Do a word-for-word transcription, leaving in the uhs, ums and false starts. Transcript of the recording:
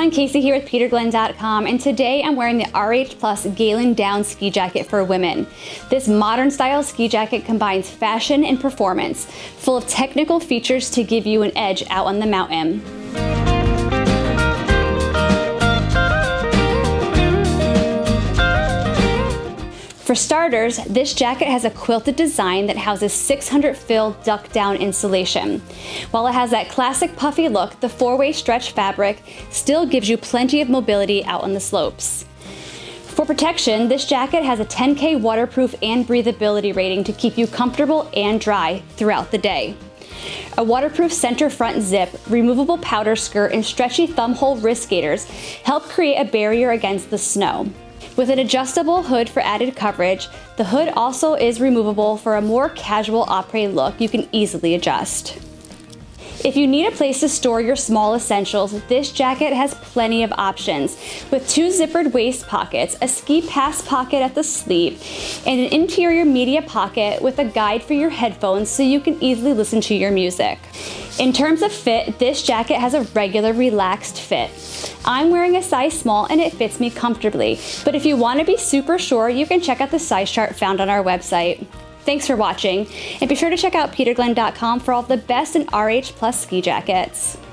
everyone, Casey here with Peter Glenn dot com, and today I'm wearing the R H Plus Galen Down ski jacket for women. This modern style ski jacket combines fashion and performance, full of technical features to give you an edge out on the mountain. For starters, this jacket has a quilted design that houses six hundred fill duck down insulation. While it has that classic puffy look, the four-way stretch fabric still gives you plenty of mobility out on the slopes. For protection, this jacket has a ten K waterproof and breathability rating to keep you comfortable and dry throughout the day. A waterproof center front zip, removable powder skirt, and stretchy thumb hole wrist gaiters help create a barrier against the snow. With an adjustable hood for added coverage, the hood also is removable for a more casual après look you can easily adjust. If you need a place to store your small essentials, this jacket has plenty of options, with two zippered waist pockets, a ski pass pocket at the sleeve, and an interior media pocket with a guide for your headphones so you can easily listen to your music. In terms of fit, this jacket has a regular relaxed fit. I'm wearing a size small and it fits me comfortably, but if you want to be super sure, you can check out the size chart found on our website. Thanks for watching, and be sure to check out Peter Glenn dot com for all the best in R H Plus ski jackets.